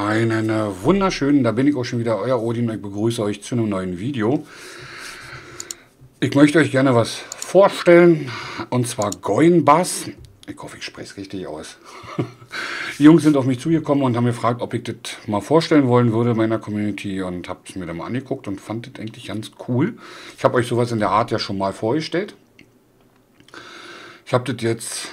Einen wunderschönen, da bin ich auch schon wieder, euer Odin, ich begrüße euch zu einem neuen Video. Ich möchte euch gerne was vorstellen, und zwar Goin-Bass. Ich hoffe, ich spreche es richtig aus. Die Jungs sind auf mich zugekommen und haben gefragt, ob ich das mal vorstellen wollen würde meiner Community, und habe es mir dann mal angeguckt und fand das eigentlich ganz cool. Ich habe euch sowas in der Art ja schon mal vorgestellt. Ich habe das jetzt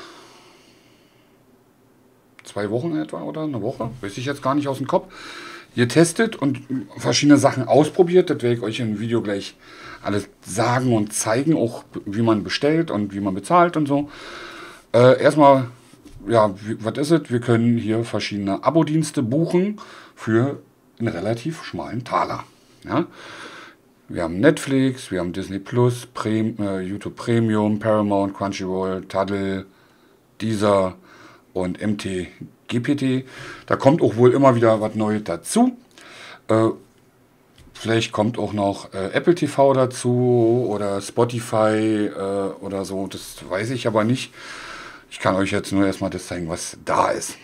2 Wochen etwa oder eine Woche, weiß ich jetzt gar nicht aus dem Kopf, getestet und verschiedene Sachen ausprobiert. Das werde ich euch im Video gleich alles sagen und zeigen, auch wie man bestellt und wie man bezahlt und so. Erstmal, ja, was ist es? Wir können hier verschiedene Abo-Dienste buchen für einen relativ schmalen Taler. Ja? Wir haben Netflix, wir haben Disney Plus, YouTube Premium, Paramount, Crunchyroll, Tidal, Deezer und MTGPT. Da kommt auch wohl immer wieder was Neues dazu. Vielleicht kommt auch noch Apple TV dazu oder Spotify oder so. Das weiß ich aber nicht. Ich kann euch jetzt nur erstmal das zeigen, was da ist.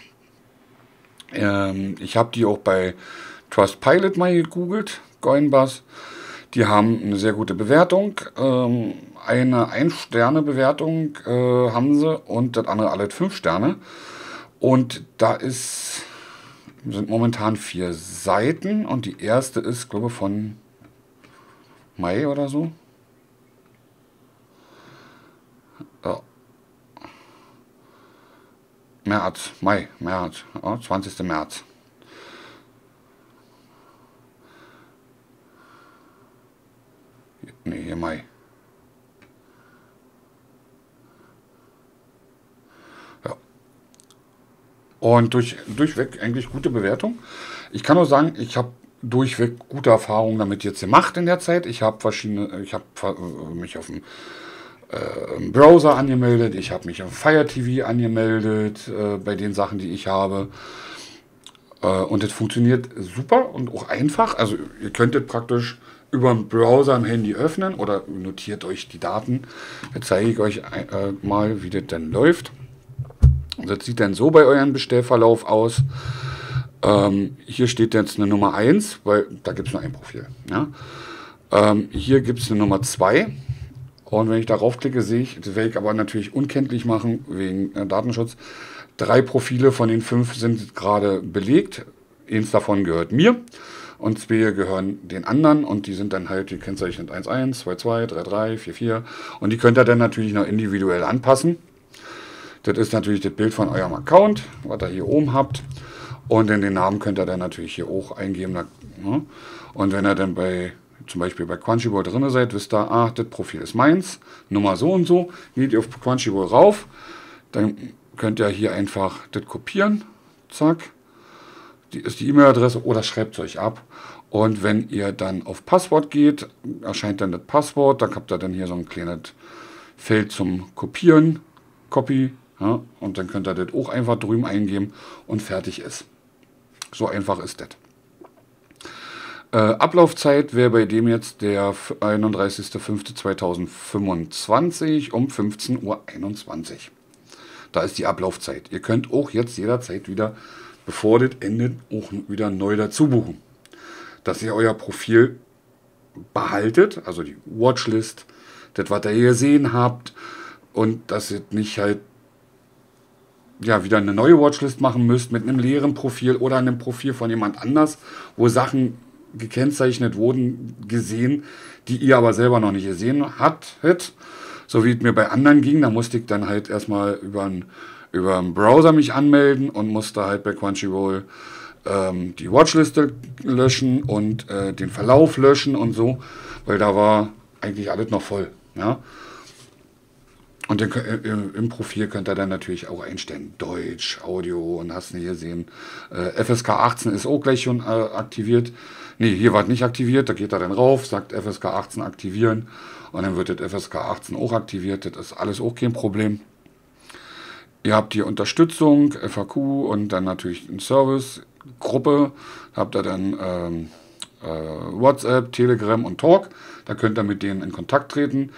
Ich habe die auch bei Trustpilot mal gegoogelt, Goin-Bass. Die haben eine sehr gute Bewertung. Eine 1-Sterne-Bewertung haben sie und das andere alle 5 Sterne. Und da sind momentan 4 Seiten und die erste ist, glaube ich, von Mai oder so. Ja. März, ja, 20. März. Ne, hier Mai. Ja. Und durchweg eigentlich gute Bewertung. Ich kann nur sagen, ich habe durchweg gute Erfahrungen damit jetzt gemacht in der Zeit. Ich habe mich auf dem Browser angemeldet, ich habe mich auf Fire TV angemeldet, bei den Sachen, die ich habe. Und das funktioniert super und auch einfach. Also ihr könntet praktisch über den Browser im Handy öffnen oder notiert euch die Daten. Jetzt zeige ich euch mal, wie das dann läuft. Das sieht dann so bei eurem Bestellverlauf aus. Hier steht jetzt eine Nummer 1, weil da gibt es nur ein Profil. Ja? Hier gibt es eine Nummer 2. Und wenn ich darauf klicke, sehe ich, das werde ich aber natürlich unkenntlich machen wegen Datenschutz. 3 Profile von den 5 sind gerade belegt. Eins davon gehört mir und 2 gehören den anderen, und die sind dann halt, die kennzeichnet 1.1, 2.2, 3.3, 4.4, und die könnt ihr dann natürlich noch individuell anpassen. Das ist natürlich das Bild von eurem Account, was ihr hier oben habt, und in den Namen könnt ihr dann natürlich hier auch eingeben. Ne? Und wenn ihr dann zum Beispiel bei Crunchyroll drin seid, wisst ihr, ah, das Profil ist meins, Nummer so und so, geht ihr auf Crunchyroll rauf, dann könnt ihr hier einfach das kopieren, zack, die ist die E-Mail-Adresse, oder schreibt es euch ab. Und wenn ihr dann auf Passwort geht, erscheint dann das Passwort, da habt ihr dann hier so ein kleines Feld zum Kopieren, Copy, ja, und dann könnt ihr das auch einfach drüben eingeben und fertig ist. So einfach ist das. Ablaufzeit wäre bei dem jetzt der 31.05.2025 um 15:21 Uhr. Da ist die Ablaufzeit. Ihr könnt auch jetzt jederzeit wieder, bevor das endet, auch wieder neu dazu buchen. Dass ihr euer Profil behaltet, also die Watchlist, das, was ihr gesehen habt, und dass ihr nicht halt ja wieder eine neue Watchlist machen müsst mit einem leeren Profil oder einem Profil von jemand anders, wo Sachen gekennzeichnet wurden, gesehen, die ihr aber selber noch nicht gesehen hattet, so wie es mir bei anderen ging. Da musste ich dann halt erstmal über einen Browser mich anmelden und musste halt bei Crunchyroll die Watchliste löschen und den Verlauf löschen und so, weil da war eigentlich alles noch voll. Ja? Und im Profil könnt ihr dann natürlich auch einstellen, Deutsch, Audio, und hast du hier gesehen. FSK 18 ist auch gleich schon aktiviert. Ne, hier war es nicht aktiviert, da geht er dann rauf, sagt FSK 18 aktivieren, und dann wird das FSK 18 auch aktiviert. Das ist alles auch kein Problem. Ihr habt hier Unterstützung, FAQ und dann natürlich eine Service-Gruppe. Habt ihr dann WhatsApp, Telegram und Talk. Da könnt ihr mit denen in Kontakt treten.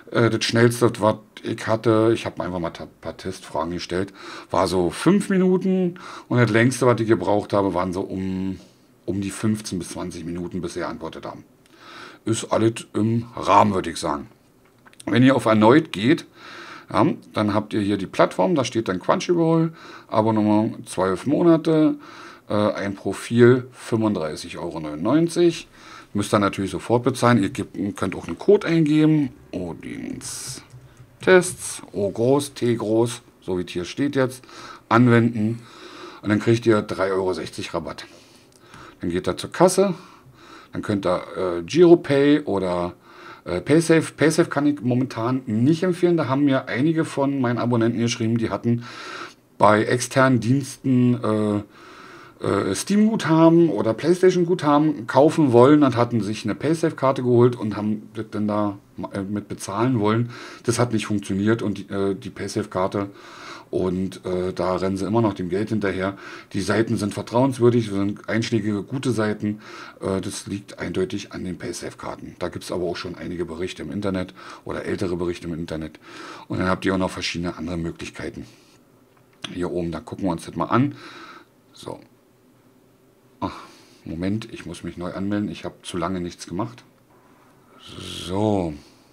Das schnellste, was ich hatte, ich habe einfach mal ein paar Testfragen gestellt, war so 5 Minuten und das längste, was ich gebraucht habe, waren so um die 15 bis 20 Minuten, bis sie geantwortet haben. Ist alles im Rahmen, würde ich sagen. Wenn ihr auf erneut geht, ja, dann habt ihr hier die Plattform, da steht dann Crunchyroll, Abonnement 12 Monate, ein Profil 35,99 €. Müsst ihr natürlich sofort bezahlen. Könnt auch einen Code eingeben. Odins Tests, O groß, T groß, so wie es hier steht jetzt, anwenden. Und dann kriegt ihr 3,60 € Rabatt. Dann geht ihr zur Kasse. Dann könnt ihr Giropay oder Paysafe. Paysafe kann ich momentan nicht empfehlen. Da haben mir einige von meinen Abonnenten geschrieben, die hatten bei externen Diensten Steam-Guthaben oder PlayStation-Guthaben kaufen wollen und hatten sich eine Paysafe-Karte geholt und haben das dann da mit bezahlen wollen. Das hat nicht funktioniert und die Paysafe-Karte und da rennen sie immer noch dem Geld hinterher. Die Seiten sind vertrauenswürdig, sind einschlägige, gute Seiten. Das liegt eindeutig an den Paysafe-Karten. Da gibt es aber auch schon einige Berichte im Internet oder ältere Berichte im Internet. Und dann habt ihr auch noch verschiedene andere Möglichkeiten. Hier oben, da gucken wir uns das mal an. So. Ach, Moment, ich muss mich neu anmelden. Ich habe zu lange nichts gemacht. So.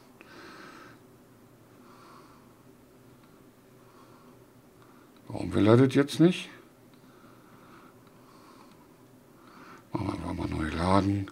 Warum will er das jetzt nicht? Machen wir einfach mal neu laden.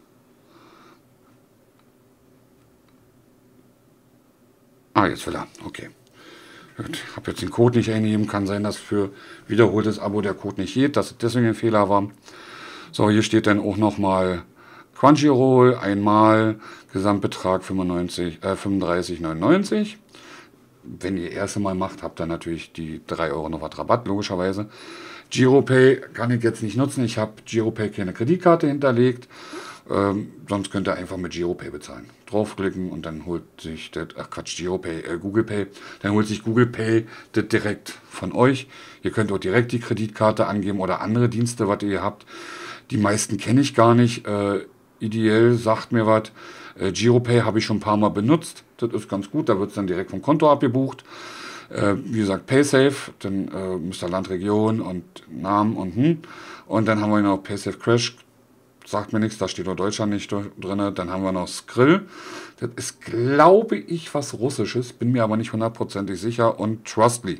Ah, jetzt will er. Okay. Ich habe jetzt den Code nicht eingegeben. Kann sein, dass für wiederholtes Abo der Code nicht geht, dass es deswegen ein Fehler war. So, hier steht dann auch nochmal Crunchyroll, einmal, Gesamtbetrag 35,99 €. Wenn ihr erste Mal macht, habt ihr natürlich die 3 € noch was Rabatt, logischerweise. Giropay kann ich jetzt nicht nutzen. Ich habe Giropay keine Kreditkarte hinterlegt. Sonst könnt ihr einfach mit Giropay bezahlen. Draufklicken und dann holt sich das, Google Pay. Dann holt sich Google Pay das direkt von euch. Ihr könnt auch direkt die Kreditkarte angeben oder andere Dienste, was ihr habt. Die meisten kenne ich gar nicht. Ideell sagt mir was. Giropay habe ich schon ein paar Mal benutzt. Das ist ganz gut. Da wird es dann direkt vom Konto abgebucht. Wie gesagt, Paysafe. Dann müsst ihr Land, Region und Namen und Und dann haben wir noch Paysafe Crash. Sagt mir nichts, da steht nur Deutschland nicht drin. Dann haben wir noch Skrill. Das ist, glaube ich, was Russisches. Bin mir aber nicht hundertprozentig sicher. Und Trustly.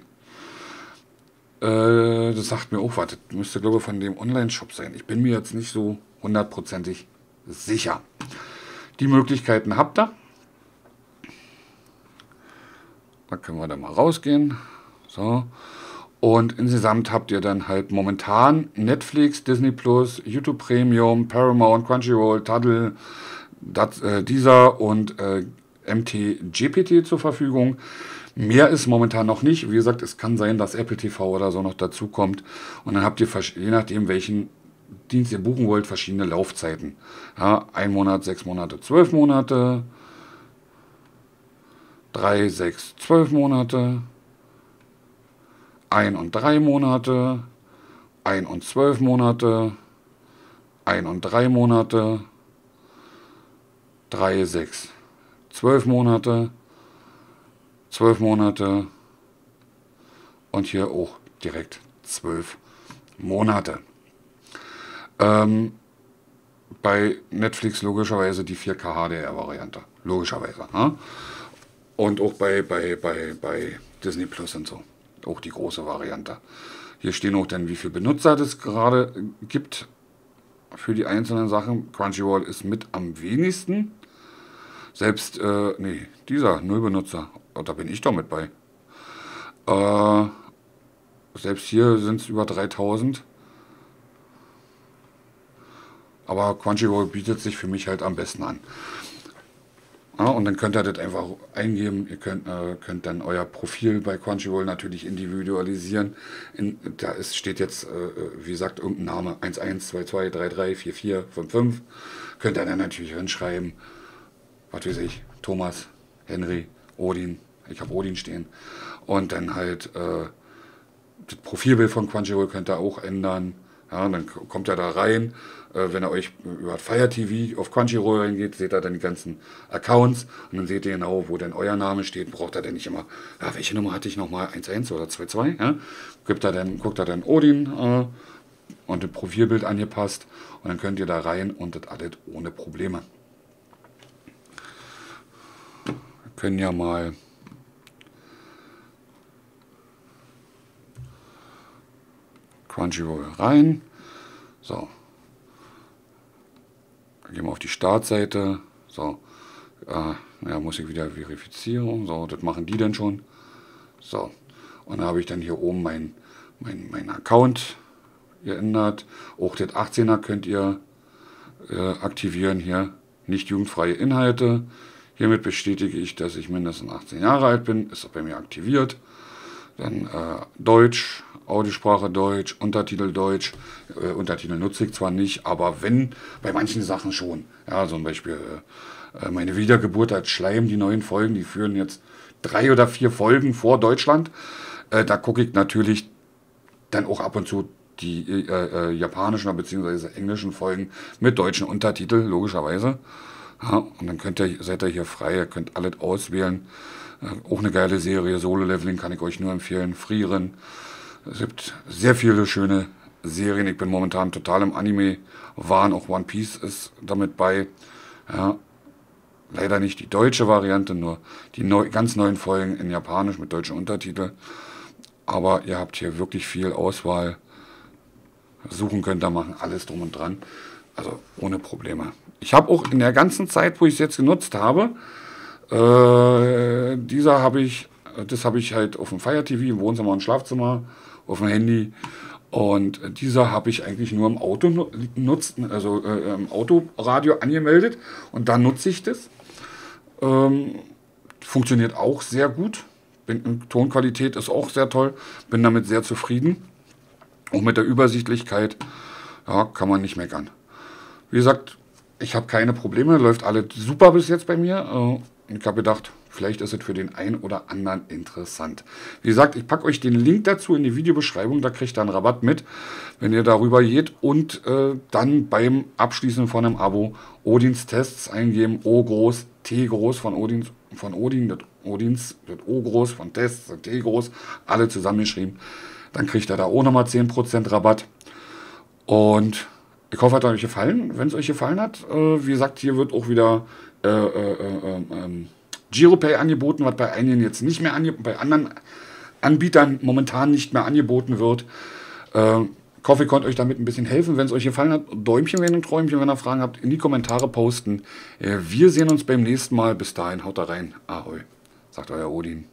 Das sagt mir auch was. Das müsste, glaube ich, von dem Online-Shop sein. Ich bin mir jetzt nicht so hundertprozentig sicher. Die Möglichkeiten habt ihr. Da können wir da mal rausgehen. So. Und insgesamt habt ihr dann halt momentan Netflix, Disney Plus, YouTube Premium, Paramount, Crunchyroll, Tidal, Deezer und MTGPT zur Verfügung. Mehr ist momentan noch nicht. Wie gesagt, es kann sein, dass Apple TV oder so noch dazu kommt. Und dann habt ihr, je nachdem, welchen Dienst ihr buchen wollt, verschiedene Laufzeiten. Ja, 1 Monat, 6 Monate, 12 Monate, 3, 6, 12 Monate, 1 und 3 Monate, 1 und 12 Monate, 1 und 3 Monate, 3, 6, 12 Monate, 12 Monate und hier auch direkt 12 Monate. Bei Netflix logischerweise die 4K HDR-Variante. Logischerweise. Ne? Und auch bei Disney Plus und so. Auch die große Variante. Hier stehen auch dann, wie viele Benutzer das gerade gibt für die einzelnen Sachen. Crunchyroll ist mit am wenigsten. Selbst, dieser 0 Benutzer. Da bin ich doch mit bei. Selbst hier sind es über 3000. Aber Crunchyroll bietet sich für mich halt am besten an. Ja, und dann könnt ihr das einfach eingeben. Ihr könnt dann euer Profil bei Crunchyroll natürlich individualisieren. Da steht jetzt, wie gesagt, irgendein Name. 1122334455. Könnt ihr dann natürlich hinschreiben. Was weiß ich, Thomas, Henry, Odin. Ich habe Odin stehen. Und dann halt das Profilbild von Crunchyroll könnt ihr auch ändern. Ja, dann kommt er da rein. Wenn ihr euch über Fire TV auf Crunchyroll reingeht, seht ihr dann die ganzen Accounts und dann seht ihr genau, wo denn euer Name steht. Braucht er denn nicht immer, ja, welche Nummer hatte ich nochmal, 11 oder 22? Ja? Guckt er dann Odin und das Profilbild angepasst und dann könnt ihr da rein und das alles ohne Probleme. Wir können ja mal Crunchyroll rein. So. Dann gehen wir auf die Startseite. So. Ja, muss ich wieder verifizieren. So, das machen die dann schon. So. Und dann habe ich dann hier oben mein Account geändert. Auch das 18er könnt ihr aktivieren hier. Nicht jugendfreie Inhalte. Hiermit bestätige ich, dass ich mindestens 18 Jahre alt bin. Ist bei mir aktiviert. Dann Deutsch, Audiosprache Deutsch, Untertitel Deutsch. Untertitel nutze ich zwar nicht, aber wenn, bei manchen Sachen schon. Ja, zum Beispiel meine Wiedergeburt als Schleim, die neuen Folgen, die führen jetzt 3 oder 4 Folgen vor Deutschland. Da gucke ich natürlich dann auch ab und zu die japanischen bzw. englischen Folgen mit deutschen Untertiteln, logischerweise. Ja, und dann seid ihr hier frei, ihr könnt alles auswählen. Auch eine geile Serie, Solo-Leveling kann ich euch nur empfehlen. Frieren. Es gibt sehr viele schöne Serien. Ich bin momentan total im Anime-Wahn. Auch One Piece ist damit bei. Ja, leider nicht die deutsche Variante, nur die ganz neuen Folgen in Japanisch mit deutschen Untertiteln. Aber ihr habt hier wirklich viel Auswahl. Suchen könnt ihr machen, alles drum und dran. Also ohne Probleme. Ich habe auch in der ganzen Zeit, wo ich es jetzt genutzt habe, das habe ich halt auf dem Fire TV, im Wohnzimmer und Schlafzimmer, auf dem Handy. Und dieser habe ich eigentlich nur im Auto im Autoradio angemeldet. Und da nutze ich das. Funktioniert auch sehr gut. Tonqualität ist auch sehr toll. Bin damit sehr zufrieden. Auch mit der Übersichtlichkeit, ja, kann man nicht meckern. Wie gesagt, ich habe keine Probleme. Läuft alles super bis jetzt bei mir. Ich habe gedacht, vielleicht ist es für den einen oder anderen interessant. Wie gesagt, ich packe euch den Link dazu in die Videobeschreibung. Da kriegt ihr einen Rabatt mit, wenn ihr darüber geht. Und dann beim Abschließen von einem Abo Odins Tests eingeben. O groß, T groß von Odin, das O groß von Tests, das T groß. Alle zusammengeschrieben. Dann kriegt ihr da auch nochmal 10% Rabatt. Und ich hoffe, es hat euch gefallen. Wenn es euch gefallen hat, wie gesagt, hier wird auch wieder Giropay angeboten, was bei einigen jetzt nicht mehr bei anderen Anbietern momentan nicht mehr angeboten wird. Ich hoffe, ich konnte euch damit ein bisschen helfen. Wenn es euch gefallen hat, Däumchen, wenn ihr Träumchen, wenn ihr Fragen habt, in die Kommentare posten. Wir sehen uns beim nächsten Mal. Bis dahin, haut da rein. Ahoi, sagt euer Odin.